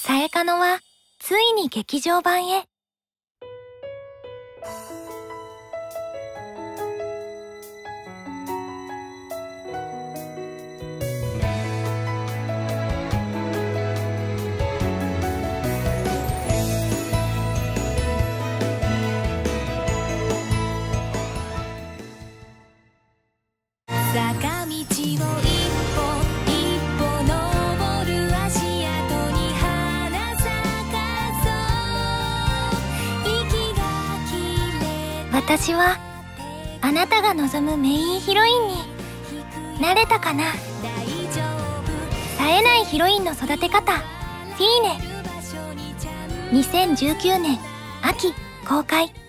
さえかのはついに劇場版へ。坂道を一歩一歩登る足跡に花咲かそう息が切れ。私はあなたが望むメインヒロインになれたかな。冴えないヒロインの育て方、フィーネ。2019年秋公開。